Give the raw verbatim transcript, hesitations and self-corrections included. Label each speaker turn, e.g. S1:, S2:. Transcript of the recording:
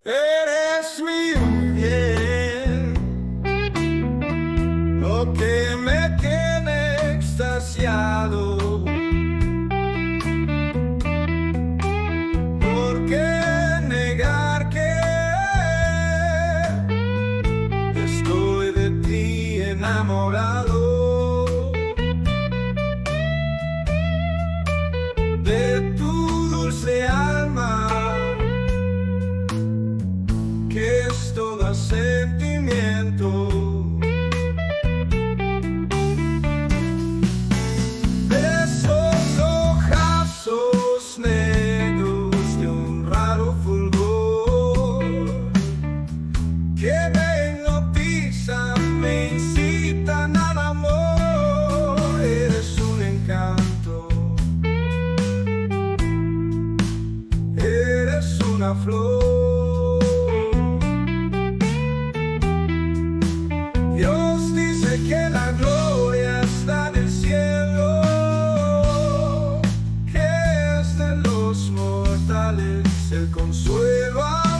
S1: Eres mi bien, lo que me tiene extasiado. ¿Por qué negar que estoy de ti enamorado? De tu dulce alma, que es todo sentimiento. De esos ojazos negros de un raro fulgor que me hipnotizan, me incitan al amor. Eres un encanto, eres una flor. Dios dice que la gloria está en el cielo, que es de los mortales el consuelo.